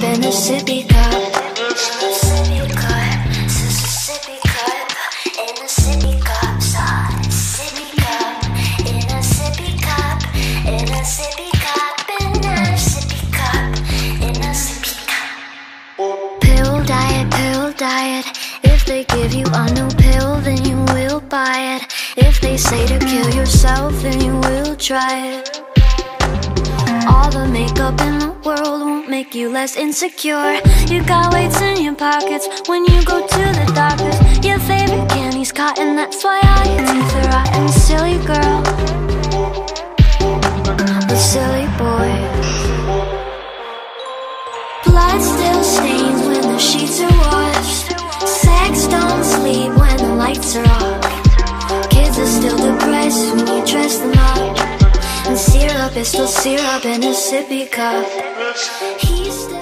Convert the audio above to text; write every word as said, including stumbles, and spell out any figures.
in a sippy cup. Sippy cup, sippy cup, in a sippy cup, sippy cup, in a sippy cup, in a sippy cup, in a sippy cup, in a sippy cup. Pill diet, pill diet. If they give you a new pill, then you will buy it. If they say to kill yourself, then you will try it. All the makeup in the world won't make you less insecure. You got weights in your pockets when you go to the doctors. Your favorite candy's cotton, that's why all your teeth are rotten. Silly girl, the silly boy. Blood still stains when the sheets are washed. Sex don't sleep when the lights are off. Kids are still depressed when you dress them up. And syrup is still syrup in a sippy cup. He's still